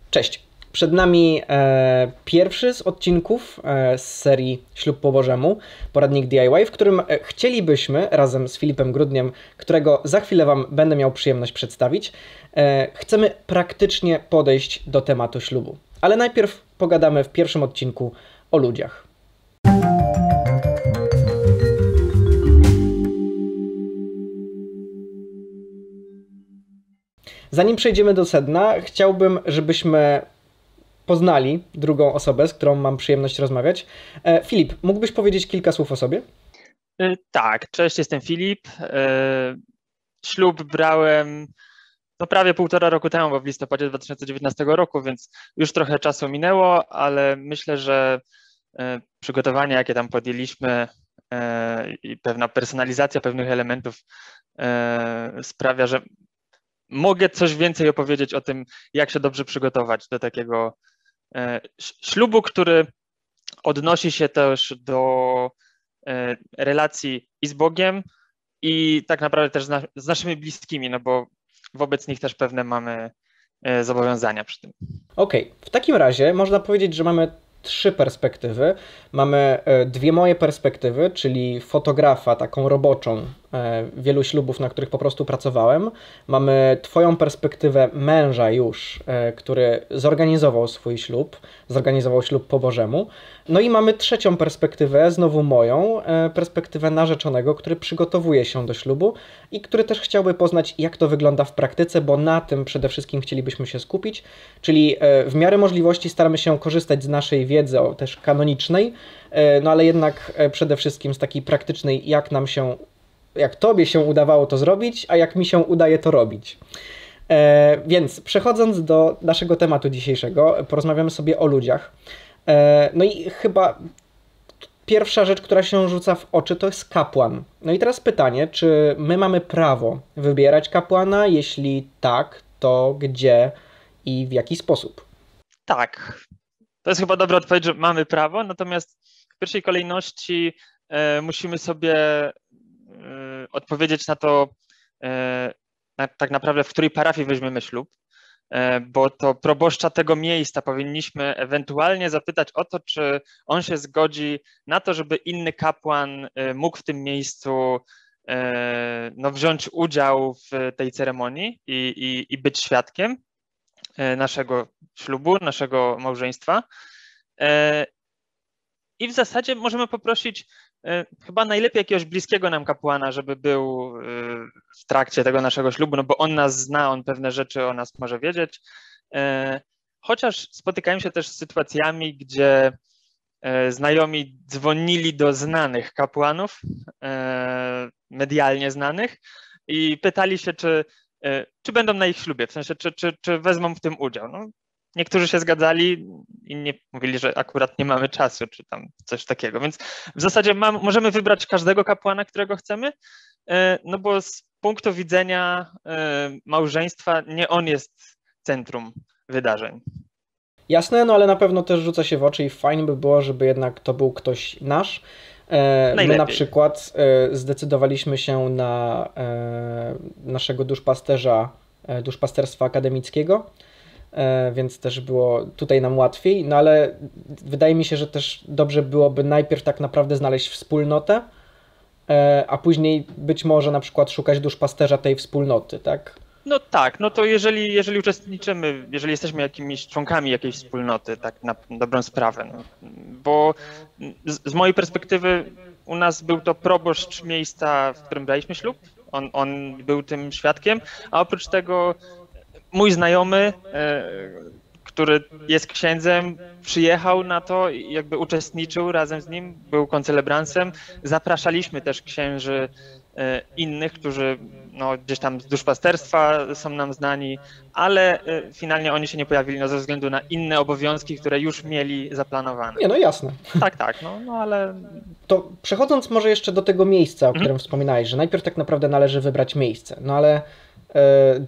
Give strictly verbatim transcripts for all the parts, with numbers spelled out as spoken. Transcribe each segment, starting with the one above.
Cześć! Przed nami e, pierwszy z odcinków e, z serii Ślub po Bożemu, poradnik D I Y, w którym e, chcielibyśmy razem z Filipem Grudniem, którego za chwilę Wam będę miał przyjemność przedstawić, e, chcemy praktycznie podejść do tematu ślubu. Ale najpierw pogadamy w pierwszym odcinku o ludziach. Zanim przejdziemy do sedna, chciałbym, żebyśmy poznali drugą osobę, z którą mam przyjemność rozmawiać. E, Filip, mógłbyś powiedzieć kilka słów o sobie? Y, Tak, cześć, jestem Filip. Y, Ślub brałem no prawie półtora roku temu, bo w listopadzie dwa tysiące dziewiętnastego roku, więc już trochę czasu minęło, ale myślę, że y, przygotowania, jakie tam podjęliśmy y, i pewna personalizacja pewnych elementów y, sprawia, że mogę coś więcej opowiedzieć o tym, jak się dobrze przygotować do takiego e, ślubu, który odnosi się też do e, relacji i z Bogiem, i tak naprawdę też z, na, z naszymi bliskimi, no bo wobec nich też pewne mamy e, zobowiązania przy tym. Okej, okay. W takim razie można powiedzieć, że mamy trzy perspektywy. Mamy dwie moje perspektywy, czyli fotografa, taką roboczą, wielu ślubów, na których po prostu pracowałem. Mamy Twoją perspektywę męża już, który zorganizował swój ślub, zorganizował ślub po Bożemu. No i mamy trzecią perspektywę, znowu moją, perspektywę narzeczonego, który przygotowuje się do ślubu i który też chciałby poznać, jak to wygląda w praktyce, bo na tym przede wszystkim chcielibyśmy się skupić, czyli w miarę możliwości staramy się korzystać z naszej wiedzy, o, też kanonicznej, no ale jednak przede wszystkim z takiej praktycznej, jak nam się, jak Tobie się udawało to zrobić, a jak mi się udaje to robić. E, więc przechodząc do naszego tematu dzisiejszego, porozmawiamy sobie o ludziach. E, no i chyba pierwsza rzecz, która się rzuca w oczy, to jest kapłan. No i teraz pytanie, czy my mamy prawo wybierać kapłana? Jeśli tak, to gdzie i w jaki sposób? Tak, to jest chyba dobra odpowiedź, że mamy prawo, natomiast w pierwszej kolejności e, musimy sobie e, odpowiedzieć na to, e, na, tak naprawdę, w której parafii weźmiemy ślub, e, bo to proboszcza tego miejsca powinniśmy ewentualnie zapytać o to, czy on się zgodzi na to, żeby inny kapłan e, mógł w tym miejscu e, no, wziąć udział w tej ceremonii i, i, i być świadkiem naszego ślubu, naszego małżeństwa. I w zasadzie możemy poprosić chyba najlepiej jakiegoś bliskiego nam kapłana, żeby był w trakcie tego naszego ślubu, no bo on nas zna, on pewne rzeczy o nas może wiedzieć. Chociaż spotykałem się też z sytuacjami, gdzie znajomi dzwonili do znanych kapłanów, medialnie znanych, i pytali się, czy czy będą na ich ślubie, w sensie, czy, czy, czy wezmą w tym udział. No, niektórzy się zgadzali, inni mówili, że akurat nie mamy czasu, czy tam coś takiego. Więc w zasadzie mam, możemy wybrać każdego kapłana, którego chcemy, no bo z punktu widzenia małżeństwa nie on jest centrum wydarzeń. Jasne, no ale na pewno też rzuca się w oczy i fajnie by było, żeby jednak to był ktoś nasz. My na przykład zdecydowaliśmy się na naszego duszpasterza, duszpasterstwa akademickiego, więc też było tutaj nam łatwiej, no ale wydaje mi się, że też dobrze byłoby najpierw tak naprawdę znaleźć wspólnotę, a później być może na przykład szukać duszpasterza tej wspólnoty, tak? No tak, no to jeżeli, jeżeli uczestniczymy, jeżeli jesteśmy jakimiś członkami jakiejś wspólnoty, tak na dobrą sprawę, no, bo z, z mojej perspektywy u nas był to proboszcz miejsca, w którym braliśmy ślub, on, on był tym świadkiem, a oprócz tego mój znajomy, e, który jest księdzem, przyjechał na to i jakby uczestniczył razem z nim, był koncelebransem. Zapraszaliśmy też księży e, innych, którzy no, gdzieś tam z duszpasterstwa są nam znani, ale e, finalnie oni się nie pojawili no, ze względu na inne obowiązki, które już mieli zaplanowane. Nie, no jasne. Tak, tak, no, no ale... To przechodząc może jeszcze do tego miejsca, o którym mhm. wspominałeś, że najpierw tak naprawdę należy wybrać miejsce, no ale... E,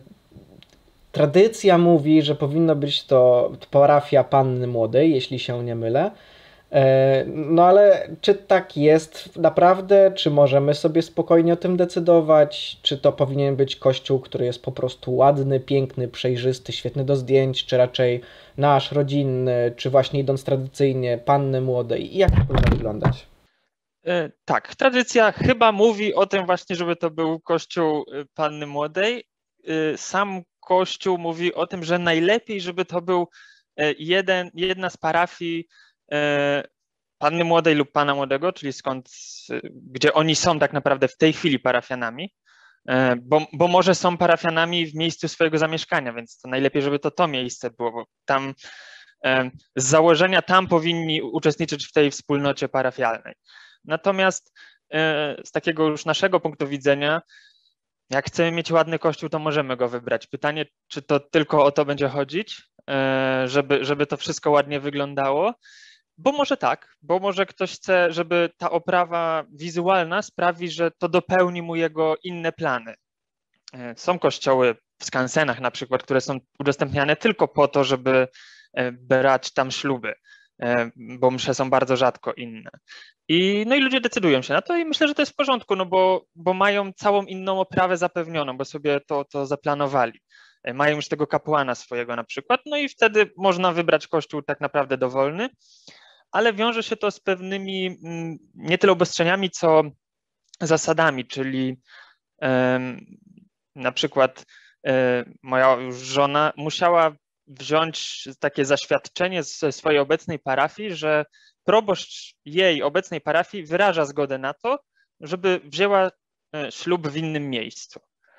tradycja mówi, że powinno być to parafia Panny Młodej, jeśli się nie mylę. No ale czy tak jest naprawdę? Czy możemy sobie spokojnie o tym decydować? Czy to powinien być kościół, który jest po prostu ładny, piękny, przejrzysty, świetny do zdjęć, czy raczej nasz, rodzinny, czy właśnie idąc tradycyjnie, panny młodej? I jak to powinno wyglądać? Tak, tradycja chyba mówi o tym właśnie, żeby to był kościół panny młodej. Sam kościół mówi o tym, że najlepiej, żeby to był jeden, jedna z parafii panny młodej lub pana młodego, czyli skąd, gdzie oni są tak naprawdę w tej chwili parafianami, bo, bo może są parafianami w miejscu swojego zamieszkania, więc to najlepiej, żeby to to miejsce było, bo tam z założenia tam powinni uczestniczyć w tej wspólnocie parafialnej. Natomiast z takiego już naszego punktu widzenia, jak chcemy mieć ładny kościół, to możemy go wybrać. Pytanie, czy to tylko o to będzie chodzić, żeby, żeby to wszystko ładnie wyglądało, bo może tak, bo może ktoś chce, żeby ta oprawa wizualna sprawi, że to dopełni mu jego inne plany. Są kościoły w skansenach na przykład, które są udostępniane tylko po to, żeby brać tam śluby, bo msze są bardzo rzadko inne. I, no i ludzie decydują się na to i myślę, że to jest w porządku, no bo, bo mają całą inną oprawę zapewnioną, bo sobie to, to zaplanowali. Mają już tego kapłana swojego na przykład, no i wtedy można wybrać kościół tak naprawdę dowolny, ale wiąże się to z pewnymi nie tyle obostrzeniami, co zasadami, czyli um, na przykład um, moja już żona musiała wziąć takie zaświadczenie ze swojej obecnej parafii, że proboszcz jej obecnej parafii wyraża zgodę na to, żeby wzięła ślub w innym miejscu.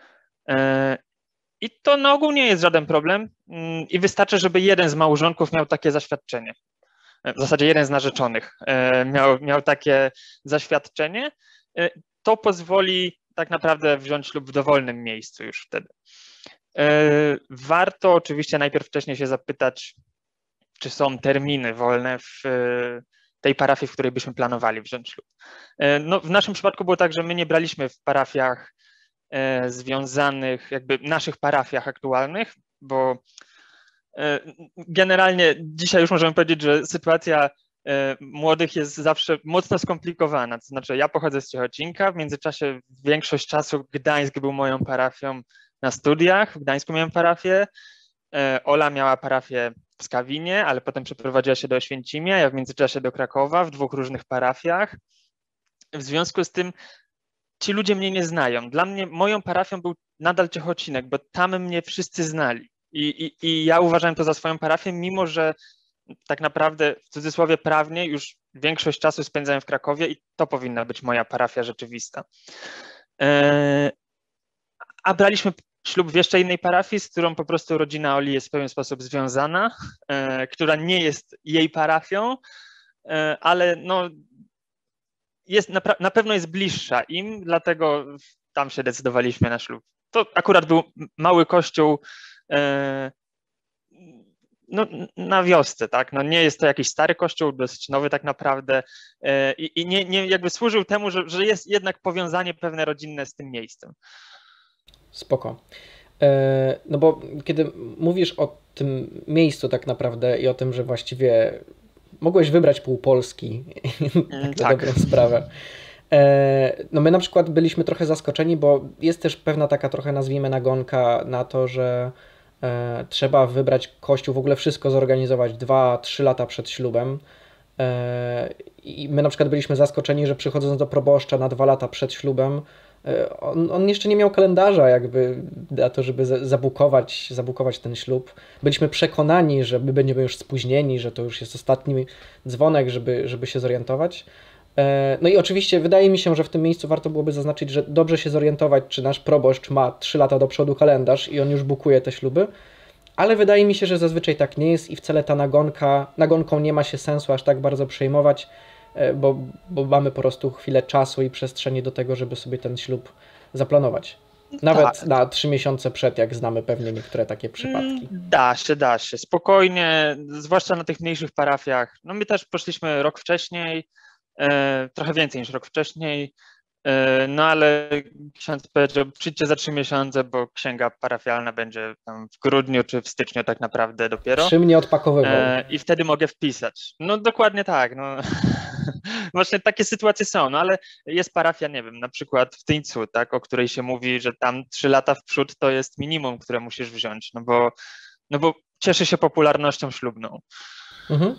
I to na ogół nie jest żaden problem i wystarczy, żeby jeden z małżonków miał takie zaświadczenie. W zasadzie jeden z narzeczonych miał, miał takie zaświadczenie. To pozwoli tak naprawdę wziąć ślub w dowolnym miejscu już wtedy. Warto oczywiście najpierw wcześniej się zapytać, czy są terminy wolne w tej parafii, w której byśmy planowali wziąć ślub. No, w naszym przypadku było tak, że my nie braliśmy w parafiach związanych, jakby naszych parafiach aktualnych, bo generalnie dzisiaj już możemy powiedzieć, że sytuacja młodych jest zawsze mocno skomplikowana. To znaczy ja pochodzę z Ciechocinka, w międzyczasie większość czasu Gdańsk był moją parafią na studiach, w Gdańsku miałem parafię, Ola miała parafię w Skawinie, ale potem przeprowadziła się do Oświęcimia, ja w międzyczasie do Krakowa w dwóch różnych parafiach. W związku z tym ci ludzie mnie nie znają. Dla mnie moją parafią był nadal Ciechocinek, bo tam mnie wszyscy znali. I, i, i ja uważałem to za swoją parafię, mimo że tak naprawdę w cudzysłowie prawnie już większość czasu spędzałem w Krakowie i to powinna być moja parafia rzeczywista. A braliśmy ślub w jeszcze innej parafii, z którą po prostu rodzina Oli jest w pewien sposób związana, która nie jest jej parafią, ale no jest, na, na pewno jest bliższa im, dlatego tam się decydowaliśmy na ślub. To akurat był mały kościół no, na wiosce, tak? No, nie jest to jakiś stary kościół, dosyć nowy tak naprawdę i, i nie, nie jakby służył temu, że, że jest jednak powiązanie pewne rodzinne z tym miejscem. Spoko. No bo kiedy mówisz o tym miejscu tak naprawdę i o tym, że właściwie mogłeś wybrać pół Polski, tak na dobrą sprawę. No my na przykład byliśmy trochę zaskoczeni, bo jest też pewna taka trochę, nazwijmy, nagonka na to, że trzeba wybrać kościół, w ogóle wszystko zorganizować dwa trzy lata przed ślubem. I my na przykład byliśmy zaskoczeni, że przychodząc do proboszcza na dwa lata przed ślubem, On, on jeszcze nie miał kalendarza jakby na to, żeby zabukować, zabukować ten ślub. Byliśmy przekonani, że my będziemy już spóźnieni, że to już jest ostatni dzwonek, żeby, żeby się zorientować. No i oczywiście wydaje mi się, że w tym miejscu warto byłoby zaznaczyć, że dobrze się zorientować, czy nasz proboszcz ma trzy lata do przodu kalendarz i on już bukuje te śluby, ale wydaje mi się, że zazwyczaj tak nie jest i wcale ta nagonka, nagonką nie ma się sensu aż tak bardzo przejmować, Bo, bo mamy po prostu chwilę czasu i przestrzeni do tego, żeby sobie ten ślub zaplanować. Nawet tak. Na trzy miesiące przed, jak znamy pewnie niektóre takie przypadki. Da się, da się. Spokojnie, zwłaszcza na tych mniejszych parafiach. No my też poszliśmy rok wcześniej, e, trochę więcej niż rok wcześniej. No ale ksiądz powiedział, przyjdźcie za trzy miesiące, bo księga parafialna będzie tam w grudniu czy w styczniu tak naprawdę dopiero. Przy mnie odpakowywał. I wtedy mogę wpisać. No dokładnie tak. No. Właśnie takie sytuacje są, no ale jest parafia, nie wiem, na przykład w Tyńcu, tak, o której się mówi, że tam trzy lata w przód to jest minimum, które musisz wziąć, no bo, no bo cieszy się popularnością ślubną. Mhm.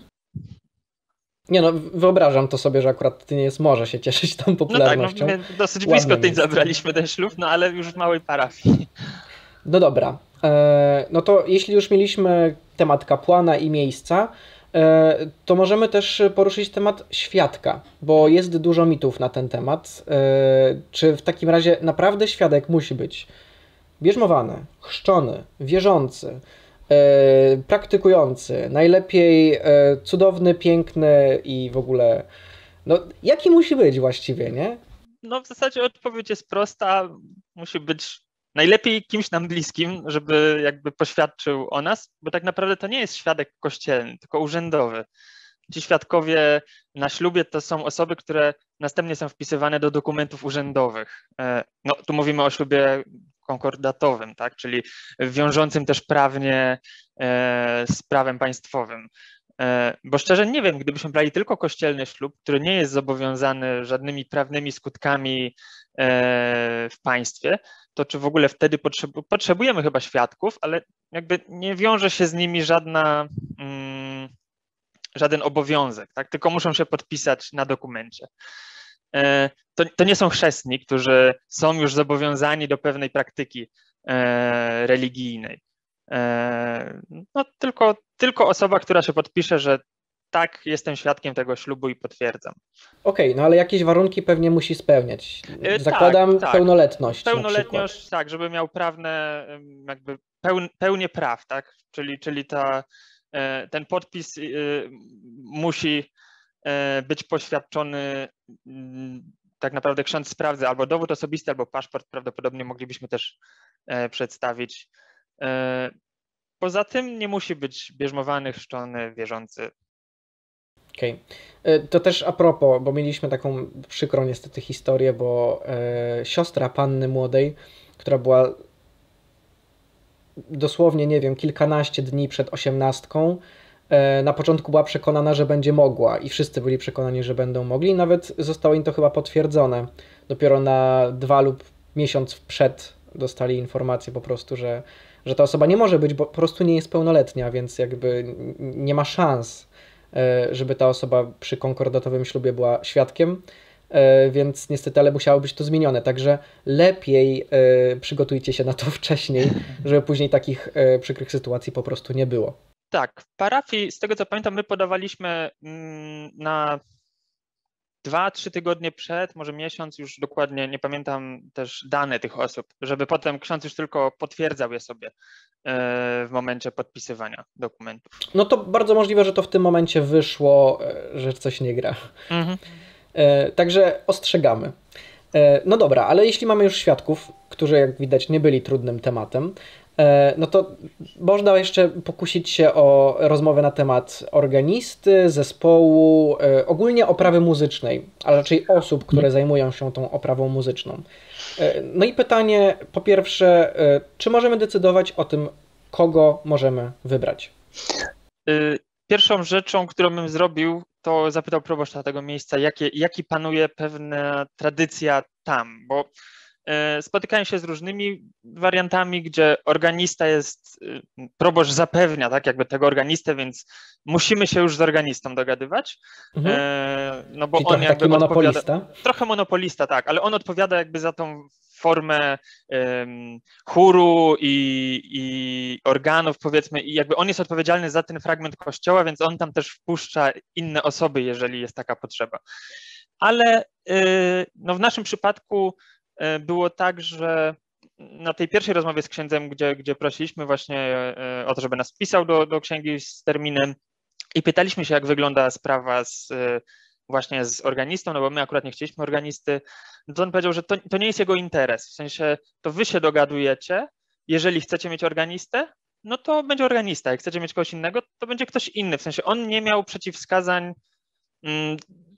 Nie no, wyobrażam to sobie, że akurat Tyniec może się cieszyć tą popularnością. No tak, no my dosyć blisko Tyń zabraliśmy ten ślub, no ale już w małej parafii. No dobra, no to jeśli już mieliśmy temat kapłana i miejsca, to możemy też poruszyć temat świadka, bo jest dużo mitów na ten temat. Czy w takim razie naprawdę świadek musi być bierzmowany, chrzczony, wierzący, praktykujący, najlepiej cudowny, piękny i w ogóle, no jaki musi być właściwie, nie? No w zasadzie odpowiedź jest prosta, musi być najlepiej kimś nam bliskim, żeby jakby poświadczył o nas, bo tak naprawdę to nie jest świadek kościelny, tylko urzędowy. Ci świadkowie na ślubie to są osoby, które następnie są wpisywane do dokumentów urzędowych. No tu mówimy o ślubie konkordatowym, tak, czyli wiążącym też prawnie e, z prawem państwowym. E, bo szczerze nie wiem, gdybyśmy brali tylko kościelny ślub, który nie jest zobowiązany żadnymi prawnymi skutkami e, w państwie, to czy w ogóle wtedy potrzebu potrzebujemy chyba świadków, ale jakby nie wiąże się z nimi żadna, mm, żaden obowiązek, tak, tylko muszą się podpisać na dokumencie. To, to nie są chrzestni, którzy są już zobowiązani do pewnej praktyki e, religijnej. E, no, tylko, tylko osoba, która się podpisze, że tak, jestem świadkiem tego ślubu i potwierdzam. Okej, okay, no ale jakieś warunki pewnie musi spełniać. Zakładam e, tak, pełnoletność. Tak. Pełnoletność, tak, żeby miał prawne, jakby peł, pełnię praw, tak, czyli, czyli ta, ten podpis musi być poświadczony, tak naprawdę ksiądz sprawdza albo dowód osobisty, albo paszport, prawdopodobnie moglibyśmy też przedstawić. Poza tym nie musi być bierzmowany, chrzczony, wierzący. Okej. Okay. To też a propos, bo mieliśmy taką przykrą niestety historię, bo e, siostra panny młodej, która była dosłownie, nie wiem, kilkanaście dni przed osiemnastką, na początku była przekonana, że będzie mogła i wszyscy byli przekonani, że będą mogli. Nawet zostało im to chyba potwierdzone. Dopiero na dwa lub miesiąc przed dostali informację po prostu, że, że ta osoba nie może być, bo po prostu nie jest pełnoletnia, więc jakby nie ma szans, żeby ta osoba przy konkordatowym ślubie była świadkiem, więc niestety, ale musiało być to zmienione. Także lepiej przygotujcie się na to wcześniej, żeby później takich przykrych sytuacji po prostu nie było. Tak, w parafii, z tego co pamiętam, my podawaliśmy na dwa, trzy tygodnie przed, może miesiąc, już dokładnie nie pamiętam też dane tych osób, żeby potem ksiądz już tylko potwierdzał je sobie w momencie podpisywania dokumentów. No to bardzo możliwe, że to w tym momencie wyszło, że coś nie gra. Mhm. Także ostrzegamy. No dobra, ale jeśli mamy już świadków, którzy jak widać nie byli trudnym tematem, no to można jeszcze pokusić się o rozmowę na temat organisty, zespołu, ogólnie oprawy muzycznej, a raczej osób, które zajmują się tą oprawą muzyczną. No i pytanie po pierwsze, czy możemy decydować o tym, kogo możemy wybrać? Pierwszą rzeczą, którą bym zrobił, to zapytał proboszcza tego miejsca, jakie, jaki panuje pewna tradycja tam, bo spotykałem się z różnymi wariantami, gdzie organista jest, proboszcz zapewnia, tak, jakby tego organistę, więc musimy się już z organistą dogadywać. Mhm. No bo Czyli on trochę jakby taki monopolista? Trochę monopolista, tak, ale on odpowiada jakby za tą formę um, chóru i, i organów, powiedzmy, i jakby on jest odpowiedzialny za ten fragment kościoła, więc on tam też wpuszcza inne osoby, jeżeli jest taka potrzeba. Ale y, no w naszym przypadku było tak, że na tej pierwszej rozmowie z księdzem, gdzie, gdzie prosiliśmy właśnie o to, żeby nas wpisał do, do księgi z terminem i pytaliśmy się, jak wygląda sprawa z, właśnie z organistą, no bo my akurat nie chcieliśmy organisty, no to on powiedział, że to, to nie jest jego interes, w sensie to wy się dogadujecie, jeżeli chcecie mieć organistę, no to będzie organista, jak chcecie mieć kogoś innego, to będzie ktoś inny, w sensie on nie miał przeciwwskazań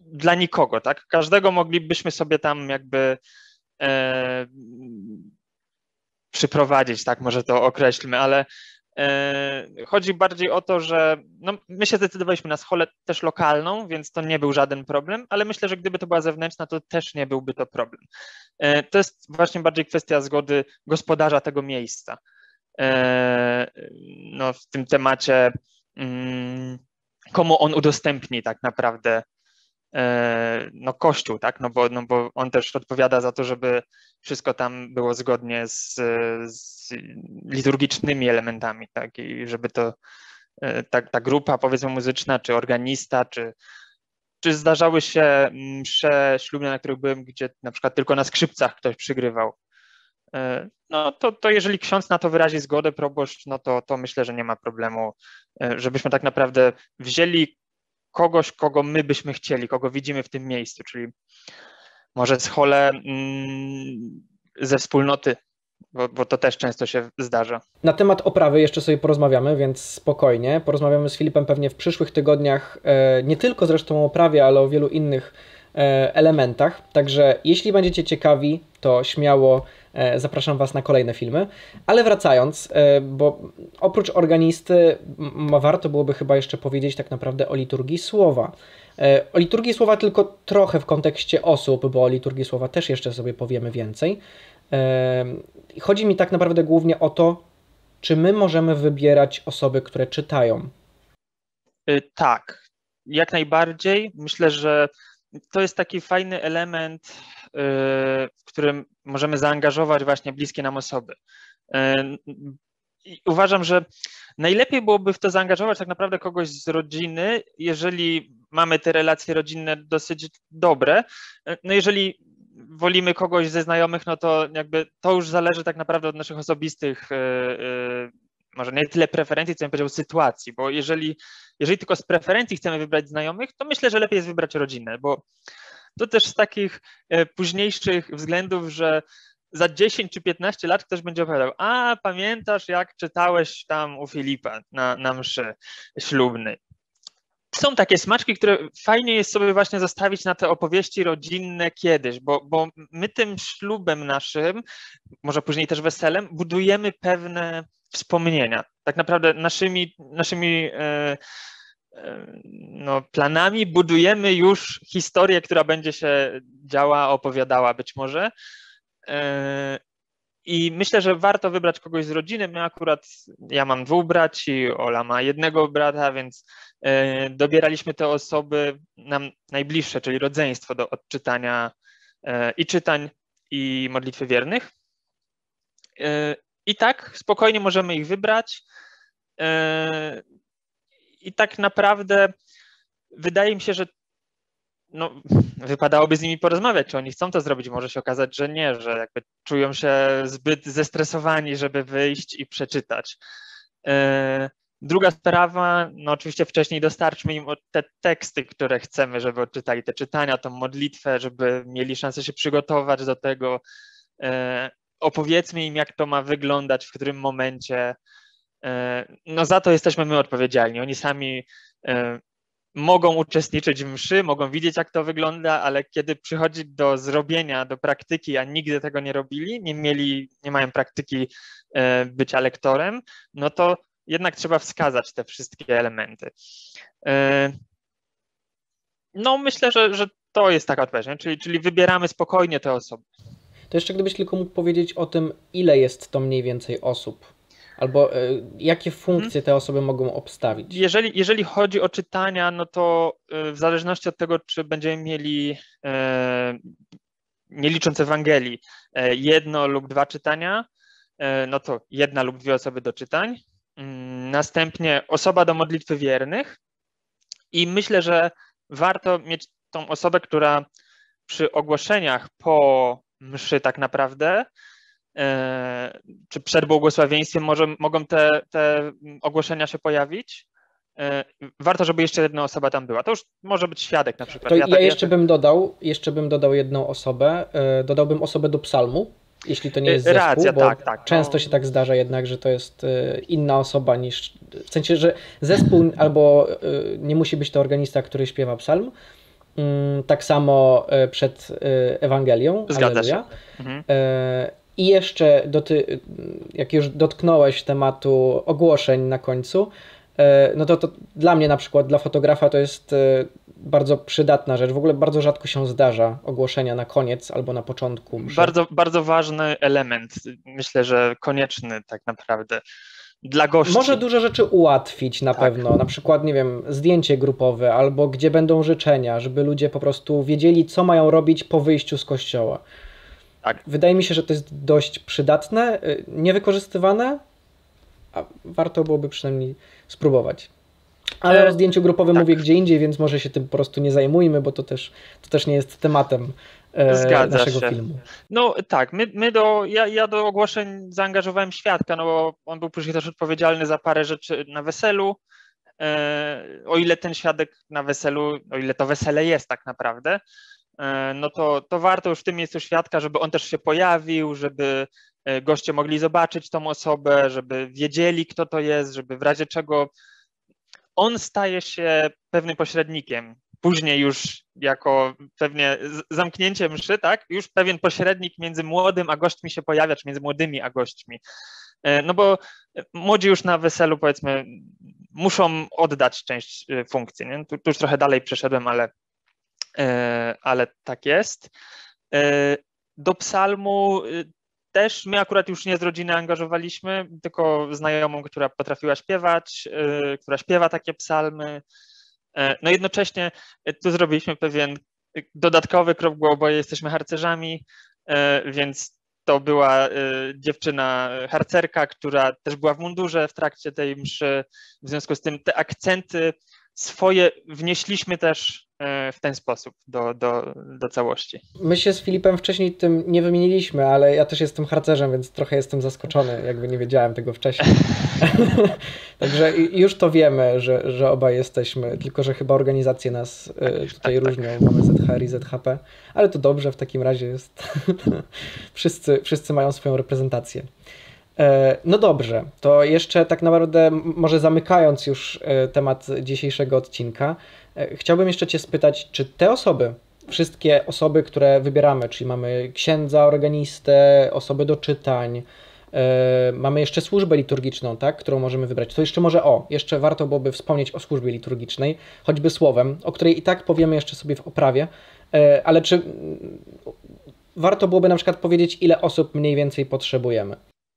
dla nikogo, tak? Każdego moglibyśmy sobie tam jakby e, przyprowadzić, tak? Może to określmy, ale e, chodzi bardziej o to, że no, my się zdecydowaliśmy na scholę też lokalną, więc to nie był żaden problem, ale myślę, że gdyby to była zewnętrzna, to też nie byłby to problem. E, to jest właśnie bardziej kwestia zgody gospodarza tego miejsca. E, no, w tym temacie mm, komu on udostępni tak naprawdę no, Kościół, tak? No bo, no bo on też odpowiada za to, żeby wszystko tam było zgodnie z, z liturgicznymi elementami, tak? I żeby to ta, ta grupa, powiedzmy, muzyczna, czy organista, czy, czy zdarzały się msze ślubne, na których byłem, gdzie na przykład tylko na skrzypcach ktoś przygrywał. No to, to jeżeli ksiądz na to wyrazi zgodę, proboszcz, no to, to myślę, że nie ma problemu, żebyśmy tak naprawdę wzięli kogoś, kogo my byśmy chcieli, kogo widzimy w tym miejscu, czyli może scholę mm, ze wspólnoty, bo, bo to też często się zdarza. Na temat oprawy jeszcze sobie porozmawiamy, więc spokojnie. Porozmawiamy z Filipem pewnie w przyszłych tygodniach, nie tylko zresztą o oprawie, ale o wielu innych elementach. Także jeśli będziecie ciekawi, to śmiało zapraszam Was na kolejne filmy. Ale wracając, bo oprócz organisty warto byłoby chyba jeszcze powiedzieć tak naprawdę o liturgii słowa. O liturgii słowa tylko trochę w kontekście osób, bo o liturgii słowa też jeszcze sobie powiemy więcej. Chodzi mi tak naprawdę głównie o to, czy my możemy wybierać osoby, które czytają. Tak, jak najbardziej. Myślę, że to jest taki fajny element, w którym możemy zaangażować właśnie bliskie nam osoby. I uważam, że najlepiej byłoby w to zaangażować tak naprawdę kogoś z rodziny, jeżeli mamy te relacje rodzinne dosyć dobre. No jeżeli wolimy kogoś ze znajomych, no to jakby to już zależy tak naprawdę od naszych osobistych, może nie tyle preferencji, co bym powiedział sytuacji, bo jeżeli, jeżeli tylko z preferencji chcemy wybrać znajomych, to myślę, że lepiej jest wybrać rodzinę, bo to też z takich późniejszych względów, że za dziesięć czy piętnaście lat ktoś będzie opowiadał, a pamiętasz, jak czytałeś tam u Filipa na, na mszy ślubnej. Są takie smaczki, które fajnie jest sobie właśnie zostawić na te opowieści rodzinne kiedyś, bo, bo my tym ślubem naszym, może później też weselem, budujemy pewne wspomnienia. Tak naprawdę naszymi, naszymi e, e, no, planami budujemy już historię, która będzie się działa, opowiadała być może. E, I myślę, że warto wybrać kogoś z rodziny. My akurat, ja mam dwóch braci, Ola ma jednego brata, więc e, dobieraliśmy te osoby nam najbliższe, czyli rodzeństwo do odczytania e, i czytań, i modlitwy wiernych. E, I tak spokojnie możemy ich wybrać. E, I tak naprawdę wydaje mi się, że no, wypadałoby z nimi porozmawiać, czy oni chcą to zrobić. Może się okazać, że nie, że jakby czują się zbyt zestresowani, żeby wyjść i przeczytać. Druga sprawa, no oczywiście wcześniej dostarczmy im te teksty, które chcemy, żeby odczytali, te czytania, tą modlitwę, żeby mieli szansę się przygotować do tego. Opowiedzmy im, jak to ma wyglądać, w którym momencie. No za to jesteśmy my odpowiedzialni. Oni sami mogą uczestniczyć w mszy, mogą widzieć, jak to wygląda, ale kiedy przychodzi do zrobienia, do praktyki, a nigdy tego nie robili, nie mieli, nie mają praktyki bycia lektorem, no to jednak trzeba wskazać te wszystkie elementy. No myślę, że, że to jest taka odpowiedź, czyli, czyli wybieramy spokojnie te osoby. To jeszcze gdybyś tylko mógł powiedzieć o tym, ile jest to mniej więcej osób? Albo y, jakie funkcje te osoby mogą obstawić? Jeżeli, jeżeli chodzi o czytania, no to y, w zależności od tego, czy będziemy mieli, y, nie licząc Ewangelii, y, jedno lub dwa czytania, y, no to jedna lub dwie osoby do czytań. Y, następnie osoba do modlitwy wiernych i myślę, że warto mieć tą osobę, która przy ogłoszeniach po mszy tak naprawdę czy przed błogosławieństwem może, mogą te, te ogłoszenia się pojawić. Warto, żeby jeszcze jedna osoba tam była. To już może być świadek na przykład. To ja, ja jeszcze ja... bym dodał, jeszcze bym dodał jedną osobę. Dodałbym osobę do psalmu, jeśli to nie jest zespół, Racja, bo tak, tak, często no... się tak zdarza jednak, że to jest inna osoba niż... W sensie, że zespół albo nie musi być to organista, który śpiewa psalm, Tak samo przed Ewangelią. Zgadza się. Mhm. I jeszcze, doty, jak już dotknąłeś tematu ogłoszeń na końcu, no to, to dla mnie na przykład, dla fotografa to jest bardzo przydatna rzecz. W ogóle bardzo rzadko się zdarza ogłoszenia na koniec albo na początku. Bardzo, bardzo ważny element. Myślę, że konieczny tak naprawdę dla gości. Może dużo rzeczy ułatwić na tak. pewno. Na przykład, nie wiem, zdjęcie grupowe albo gdzie będą życzenia, żeby ludzie po prostu wiedzieli, co mają robić po wyjściu z kościoła. Tak. Wydaje mi się, że to jest dość przydatne, niewykorzystywane, a warto byłoby przynajmniej spróbować. Ale e, o zdjęciu grupowym tak. mówię gdzie indziej, więc może się tym po prostu nie zajmujmy, bo to też, to też nie jest tematem e, naszego się. filmu. No tak, my, my do, ja, ja do ogłoszeń zaangażowałem świadka, no bo on był później też odpowiedzialny za parę rzeczy na weselu. E, o ile ten świadek na weselu, o ile to wesele jest tak naprawdę, no to, to warto już w tym miejscu świadka, żeby on też się pojawił, żeby goście mogli zobaczyć tą osobę, żeby wiedzieli, kto to jest, żeby w razie czego on staje się pewnym pośrednikiem. Później już jako pewnie zamknięcie mszy, tak? Już pewien pośrednik między młodym a gośćmi się pojawia, czy między młodymi a gośćmi. No bo młodzi już na weselu, powiedzmy, muszą oddać część funkcji. Nie? Tu, tu już trochę dalej przeszedłem, ale ale tak jest. Do psalmu też my akurat już nie z rodziny angażowaliśmy, tylko znajomą, która potrafiła śpiewać, która śpiewa takie psalmy. No jednocześnie tu zrobiliśmy pewien dodatkowy krok, bo oboje jesteśmy harcerzami, więc to była dziewczyna harcerka, która też była w mundurze w trakcie tej mszy. W związku z tym te akcenty swoje wnieśliśmy też w ten sposób do, do, do całości. My się z Filipem wcześniej tym nie wymieniliśmy, ale ja też jestem harcerzem, więc trochę jestem zaskoczony, jakby nie wiedziałem tego wcześniej. Także już to wiemy, że, że obaj jesteśmy, tylko że chyba organizacje nas tutaj tak, różnią. Tak. Mamy Z H R i Z H P, ale to dobrze, w takim razie jest. wszyscy, wszyscy mają swoją reprezentację. No dobrze, to jeszcze tak naprawdę może zamykając już temat dzisiejszego odcinka, chciałbym jeszcze Cię spytać, czy te osoby, wszystkie osoby, które wybieramy, czyli mamy księdza, organistę, osoby do czytań, mamy jeszcze służbę liturgiczną, tak, którą możemy wybrać, to jeszcze może o, jeszcze warto byłoby wspomnieć o służbie liturgicznej, choćby słowem, o której i tak powiemy jeszcze sobie w oprawie, ale czy warto byłoby na przykład powiedzieć, ile osób mniej więcej potrzebujemy?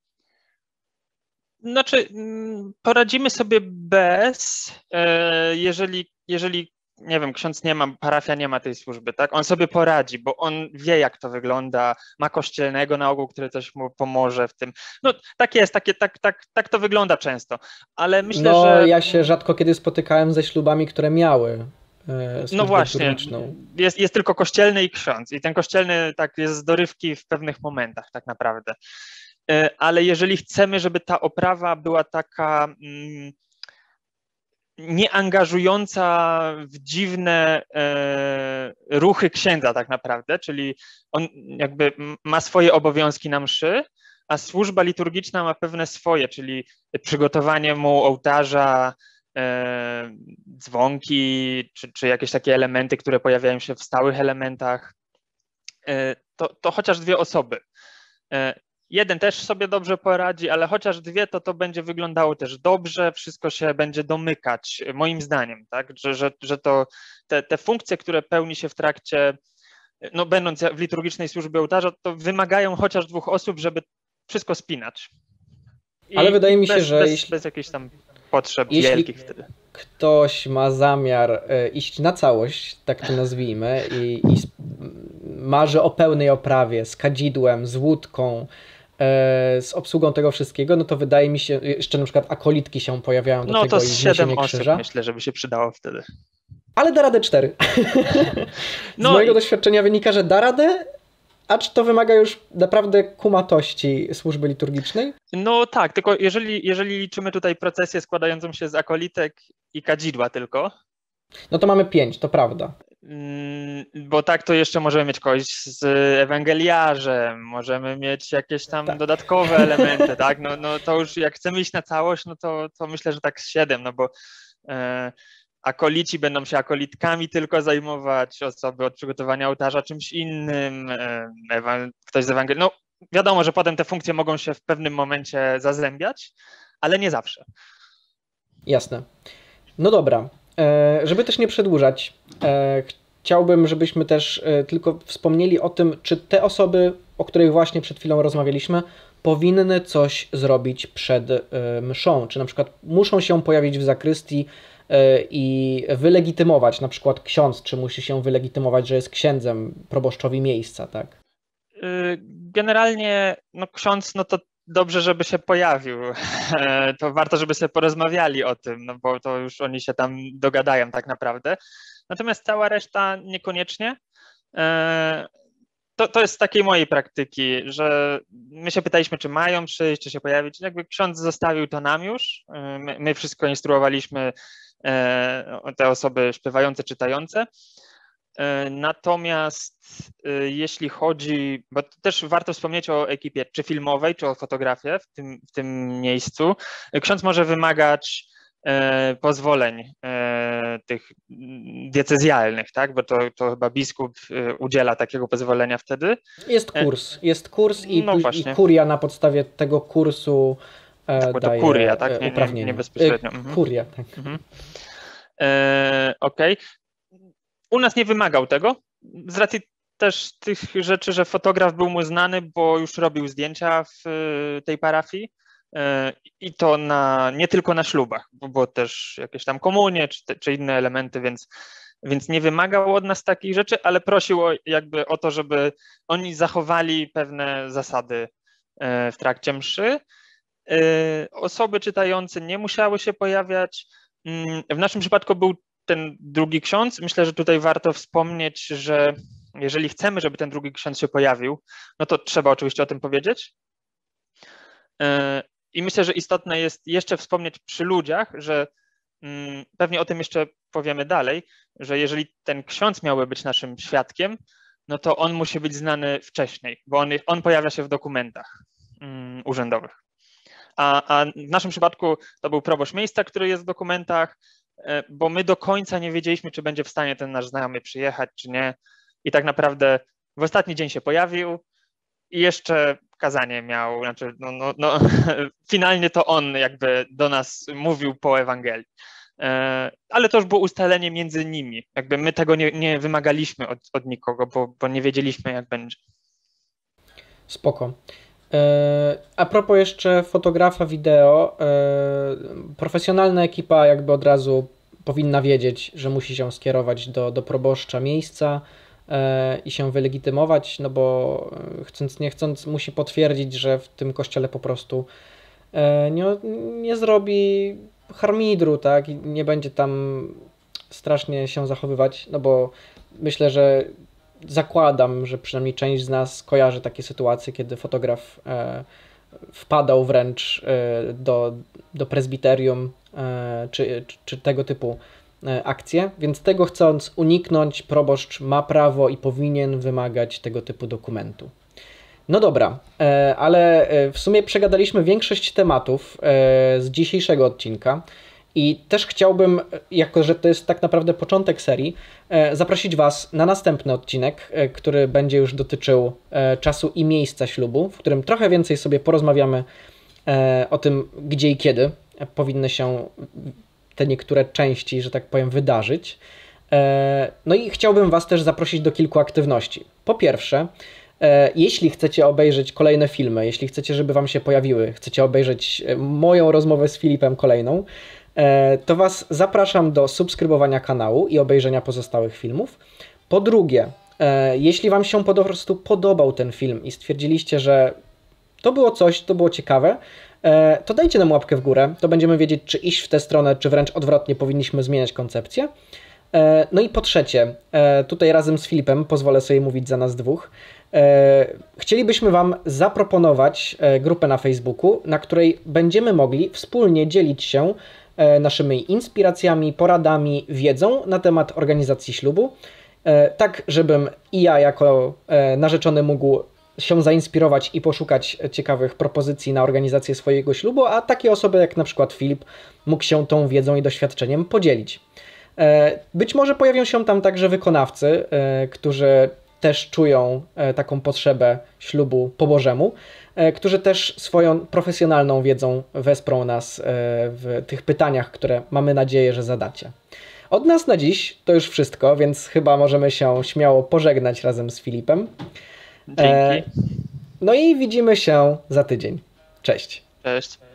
Znaczy, poradzimy sobie bez, jeżeli, jeżeli, nie wiem, ksiądz nie ma, parafia nie ma tej służby, tak? On sobie poradzi, bo on wie, jak to wygląda, ma kościelnego na ogół, który coś mu pomoże w tym. No tak jest, takie, tak, tak, tak to wygląda często, ale myślę, no, że... No ja się rzadko kiedy spotykałem ze ślubami, które miały służbę No właśnie, liturgiczną. jest, jest tylko kościelny i ksiądz i ten kościelny tak jest z dorywki w pewnych momentach tak naprawdę. Ale jeżeli chcemy, żeby ta oprawa była taka mm, nieangażująca w dziwne e, ruchy księdza tak naprawdę, czyli on jakby ma swoje obowiązki na mszy, a służba liturgiczna ma pewne swoje, czyli przygotowanie mu ołtarza, e, dzwonki, czy, czy jakieś takie elementy, które pojawiają się w stałych elementach, e, to, to chociaż dwie osoby. E, Jeden też sobie dobrze poradzi, ale chociaż dwie, to to będzie wyglądało też dobrze, wszystko się będzie domykać, moim zdaniem, tak? Że, że, że to te, te funkcje, które pełni się w trakcie, no będąc w liturgicznej służbie ołtarza, to wymagają chociaż dwóch osób, żeby wszystko spinać. I ale wydaje mi się, bez, że bez, jeśli, bez jakichś tam potrzeb jeśli wielkich wtedy. Ktoś ma zamiar iść na całość, tak to nazwijmy, i, i marzy o pełnej oprawie, z kadzidłem, z łódką, z obsługą tego wszystkiego, no to wydaje mi się, jeszcze na przykład akolitki się pojawiają do no tego to i z siedem osób krzyża. Myślę, żeby się przydało wtedy. Ale da radę cztery. Z no mojego i... doświadczenia wynika, że da radę, acz to wymaga już naprawdę kumatości służby liturgicznej. No tak, tylko jeżeli, jeżeli liczymy tutaj procesję składającą się z akolitek i kadzidła tylko. No to mamy pięć, to prawda. Bo tak to jeszcze możemy mieć kogoś z ewangeliarzem, możemy mieć jakieś tam tak. dodatkowe elementy, tak? No, no to już jak chcemy iść na całość, no to, to myślę, że tak z siedem, no bo e, akolici będą się akolitkami tylko zajmować, osoby od przygotowania ołtarza czymś innym, ktoś z Ewangelii. No wiadomo, że potem te funkcje mogą się w pewnym momencie zazębiać, ale nie zawsze. Jasne. No dobra, e, żeby też nie przedłużać, e, chciałbym, żebyśmy też e, tylko wspomnieli o tym, czy te osoby, o których właśnie przed chwilą rozmawialiśmy, powinny coś zrobić przed e, mszą, czy na przykład muszą się pojawić w zakrystii e, i wylegitymować, na przykład ksiądz, czy musi się wylegitymować, że jest księdzem proboszczowi miejsca, tak? Generalnie no ksiądz, no to dobrze, żeby się pojawił. To warto, żeby sobie porozmawiali o tym, no bo to już oni się tam dogadają tak naprawdę. Natomiast cała reszta niekoniecznie. To, to jest z takiej mojej praktyki, że my się pytaliśmy, czy mają przyjść, czy się pojawić. Jakby ksiądz zostawił to nam już. My, my wszystko instruowaliśmy te osoby śpiewające, czytające. Natomiast jeśli chodzi, bo też warto wspomnieć o ekipie czy filmowej, czy o fotografię w tym, w tym miejscu, ksiądz może wymagać e, pozwoleń e, tych diecezjalnych, tak? Bo to, to chyba biskup udziela takiego pozwolenia wtedy. Jest kurs, jest kurs i, no i kuria na podstawie tego kursu e, to daje kuria, tak? Nie, uprawnienia. Nie, nie bezpośrednio. Mhm. Kuria, tak. Mhm. E, Okej. Okay. U nas nie wymagał tego, z racji też tych rzeczy, że fotograf był mu znany, bo już robił zdjęcia w tej parafii i to na, nie tylko na ślubach, bo też jakieś tam komunie czy, te, czy inne elementy, więc, więc nie wymagał od nas takich rzeczy, ale prosił o, jakby o to, żeby oni zachowali pewne zasady w trakcie mszy. Osoby czytające nie musiały się pojawiać. W naszym przypadku był ten drugi ksiądz. Myślę, że tutaj warto wspomnieć, że jeżeli chcemy, żeby ten drugi ksiądz się pojawił, no to trzeba oczywiście o tym powiedzieć. I myślę, że istotne jest jeszcze wspomnieć przy ludziach, że pewnie o tym jeszcze powiemy dalej, że jeżeli ten ksiądz miałby być naszym świadkiem, no to on musi być znany wcześniej, bo on, on pojawia się w dokumentach urzędowych. A, a w naszym przypadku to był proboszcz miejsca, który jest w dokumentach, bo my do końca nie wiedzieliśmy, czy będzie w stanie ten nasz znajomy przyjechać, czy nie. I tak naprawdę w ostatni dzień się pojawił i jeszcze kazanie miał, znaczy no, no, no, finalnie to on jakby do nas mówił po Ewangelii. Ale to już było ustalenie między nimi. Jakby my tego nie, nie wymagaliśmy od, od nikogo, bo, bo nie wiedzieliśmy, jak będzie. Spoko. A propos jeszcze fotografa wideo, profesjonalna ekipa jakby od razu powinna wiedzieć, że musi się skierować do, do proboszcza miejsca i się wylegitymować, no bo chcąc nie chcąc musi potwierdzić, że w tym kościele po prostu nie, nie zrobi harmidru, tak, i nie będzie tam strasznie się zachowywać, no bo myślę, że zakładam, że przynajmniej część z nas kojarzy takie sytuacje, kiedy fotograf e, wpadał wręcz e, do, do prezbiterium e, czy, czy tego typu e, akcje, więc tego chcąc uniknąć, proboszcz ma prawo i powinien wymagać tego typu dokumentu. No dobra, e, ale w sumie przegadaliśmy większość tematów e, z dzisiejszego odcinka. I też chciałbym, jako że to jest tak naprawdę początek serii, zaprosić Was na następny odcinek, który będzie już dotyczył czasu i miejsca ślubu, w którym trochę więcej sobie porozmawiamy o tym, gdzie i kiedy powinny się te niektóre części, że tak powiem, wydarzyć. No i chciałbym Was też zaprosić do kilku aktywności. Po pierwsze, jeśli chcecie obejrzeć kolejne filmy, jeśli chcecie, żeby Wam się pojawiły, chcecie obejrzeć moją rozmowę z Filipem kolejną, to Was zapraszam do subskrybowania kanału i obejrzenia pozostałych filmów. Po drugie, jeśli Wam się po prostu podobał ten film i stwierdziliście, że to było coś, to było ciekawe, to dajcie nam łapkę w górę, to będziemy wiedzieć, czy iść w tę stronę, czy wręcz odwrotnie powinniśmy zmieniać koncepcję. No i po trzecie, tutaj razem z Filipem, pozwolę sobie mówić za nas dwóch, chcielibyśmy Wam zaproponować grupę na Facebooku, na której będziemy mogli wspólnie dzielić się naszymi inspiracjami, poradami, wiedzą na temat organizacji ślubu, tak żebym i ja jako narzeczony mógł się zainspirować i poszukać ciekawych propozycji na organizację swojego ślubu, a takie osoby jak na przykład Filip mógł się tą wiedzą i doświadczeniem podzielić. Być może pojawią się tam także wykonawcy, którzy też czują taką potrzebę ślubu po Bożemu, którzy też swoją profesjonalną wiedzą wesprą nas w tych pytaniach, które mamy nadzieję, że zadacie. Od nas na dziś to już wszystko, więc chyba możemy się śmiało pożegnać razem z Filipem. Dzięki. No i widzimy się za tydzień. Cześć. Cześć.